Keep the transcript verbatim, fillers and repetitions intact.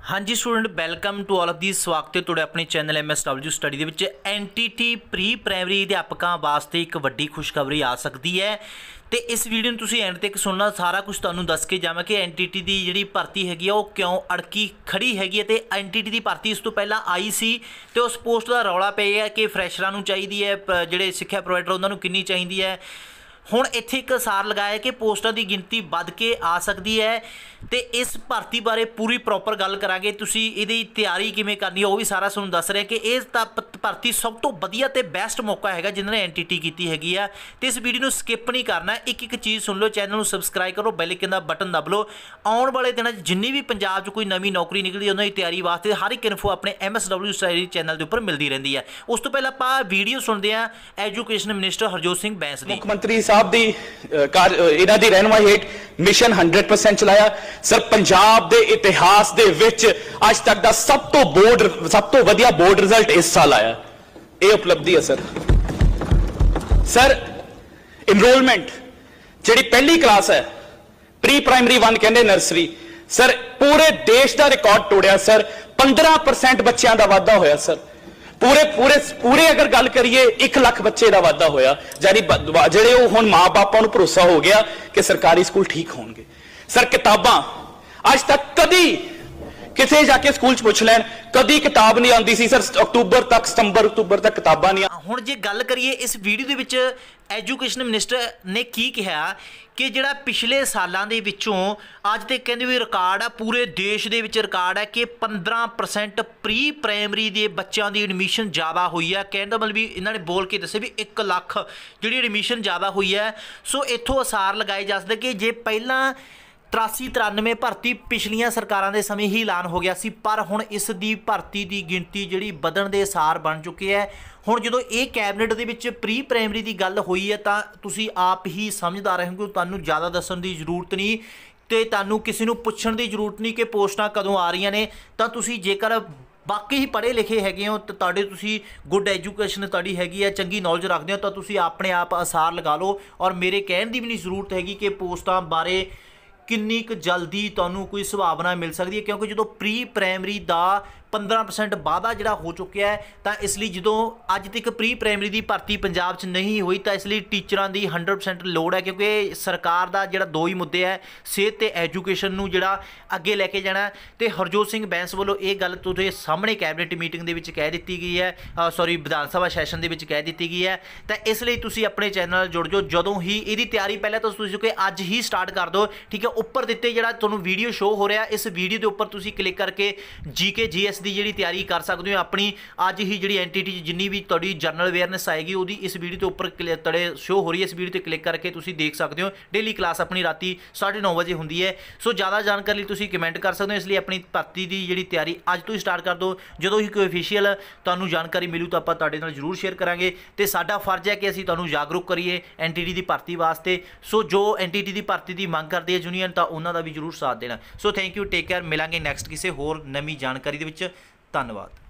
हाँ जी student welcome to all of the स्वागत है तुहाडे अपने channel M S W study दे विच N T T pre primary अध्यापकों वास्ते एक वड्डी खुशखबरी आ सकती है। तो इस वीडियो में तुसीं एंड तक सुनना, सारा कुछ तुहानूं दस के जावां कि एन टी टी की जिहड़ी भर्ती हैगी आ वो क्यों अड़की खड़ी हैगी है। तो एन टी टी की भर्ती इस तो पहला आई सी तो उस पोस्ट का रौला पे है कि फ्रैशरां नूं चाहीदी है, जिहड़े सिक्ख्या प्रोवाइडर उन्हां नूं किन्नी चाहीदी है। हुण इत्थे एक असार लगाया कि पोस्टां की गिनती वध के आ सकती है। तो इस भर्ती बारे पूरी प्रॉपर गल करांगे, तुसीं इहदी तैयारी किवें करनी है वो भी सारा तुहानूं दस रहे कि इस भर्ती सब तो वधिया ते बेस्ट मौका हैगा जिन्होंने एन टी टी की हैगी आ। तो इस वीडियो नूं स्किप नहीं करना, एक एक चीज़ सुन लो, चैनल नूं सबसक्राइब करो, बैल आइकन दा बटन दब लो। आउण वाले दिनां जिन्नी भी पंजाब च कोई नवीं नौकरी निकलदी है उन्हां दी तैयारी वास्ते हर एक इन्फो अपने M S W study channel के उपर मिलती रहती है। उस तो पहले आपां वीडियो सुनते हैं एजुकेशन मिनिस्टर हरजोत सिंह बैंस दी। मुख्यमंत्री साहब दी इन्हां दी रहनुमाई हेठ मिशन हंड्रेड परसेंट चलाया। सर पंजाब दे इतिहास दे विच अज तक दा सब तो बोर्ड सब तो वधिया बोर्ड रिजल्ट इस साल आया, ये उपलब्धि है। सर सर इनरोलमेंट जिहड़ी पहली क्लास है प्री प्राइमरी वन कहंदे नर्सरी, सर पूरे देश का रिकॉर्ड तोड़िया। सर पंद्रह परसेंट बच्चों का वाधा होया। सर पूरे पूरे पूरे अगर गल करिए एक लख बच्चे का वाधा होया, जानी ਜਿਹੜੇ ਉਹ ਹੁਣ माँ बापों ਨੂੰ भरोसा हो गया कि सरकारी स्कूल ठीक होंगे। सर किताबां अज तक कदी किथे जाके स्कूल च पुछ लैन कदी किताब नहीं आती सी। सर अक्तूबर तक सितंबर अक्तूबर तक किताबां नहीं। हुण जे गल करिए इस वीडियो दे विच एजुकेशन मिनिस्टर ने की कहा कि जिहड़ा पिछले सालों के विचों अज तक कहते भी रिकॉर्ड है, पूरे देश दे विच रिकॉर्ड है कि पंद्रह परसेंट प्री प्राइमरी के बच्चों की एडमिशन ज़्यादा हुई है। कहने का मतलब भी इन्होंने बोल के दसे भी एक लख जी एडमिशन ज़्यादा हुई है। सो इत्थों असार लगाए जा सकते कि जे पहला तरासी तरानवे भर्ती पिछलियां सरकारों के समय ही ऐलान हो गया सी, पर हुण इस दी भर्ती की गिनती जिहड़ी बधण दे असार बन चुके हैं। हुण जदों ये कैबिनेट दे विच प्री प्राइमरी की गल हुई है तो तुसीं आप ही समझदार रहेंगे, तुहानूं ज़्यादा दस्सण की जरूरत नहीं तो तुहानूं किसी नूं पुछण की जरूरत नहीं कि पोस्टां कदों आ रही ने। तो तुसीं जेकर बाकी ही पढ़े लिखे हैगे हो तो तुहाडे तुसीं गुड एजुकेशन तुहाडी हैगी है, चंगी नॉलेज रखते हो तो तुसीं अपने आप असार लगा लो। और मेरे कहण की भी नहीं जरूरत हैगी कि पोस्टां बारे किन्नी क जल्दी तुहानूं कोई संभावना मिल सकती है, क्योंकि जो प्री प्राइमरी का पंद्रह परसेंट वाधा जिहड़ा हो चुका है तो इसलिए जो अज तक प्री प्राइमरी की भर्ती पंजाब च नहीं हुई तो इसलिए टीचरां की हंड्रेड परसेंट लोड़ है। क्योंकि सरकार का जिहड़ा दो ही मुद्दे है, सेहत ते एजुकेशन नूं जिहड़ा अगे लैके जाना। तो हरजोत सिंह बैंस वालों ये गल तुहाडे सामने कैबिनेट मीटिंग दे विच कह दी गई है, सॉरी विधान सभा सैशन दे विच कह दी गई है। तो इसलिए तुसीं अपने चैनल जुड़ जाओ, जदों ही इहदी तैयारी पहले तो तुसीं कि अज ही स्टार्ट कर दो, ठीक है। उपर दिते जिहड़ा तुहानूं वीडियो शो हो रहा इस वीडियो के उपर तुसीं क्लिक करके जी के जी एस की जिहड़ी तैयारी कर सकते हो अपनी। अज ही जिहड़ी एन टी टी जिन्नी भी तुहाडी जनरल अवेयरनेस आएगी वो इस वीडियो के उपर तड़े शो हो रही है, इस वीडियो पर क्लिक करके तुसीं देख सकते हो। डेली क्लास अपनी राती साढ़े नौ बजे होंदी है। सो ज़्यादा जानकारी लिए तुसीं कमेंट कर सकते हो, इसलिए अपनी भर्ती की जिहड़ी तैयारी अज तो ही स्टार्ट कर दो। जदों ही कोई ऑफिशियल तुहानूं जानकारी मिलू तो आपां तुहाडे नाल जरूर शेयर करांगे। तो साडा फर्ज है कि असीं तुहानूं जागरूक करिए एन टी टी की भर्ती वास्ते। सो जो एन टी टी की भर्ती की मंग करती है यूनीयन तो उन्हों का भी जरूर साथ देना। So thank you, take care, मिलांगे नैक्सट किसी होर नवीं जानकारी दे विच। धन्यवाद।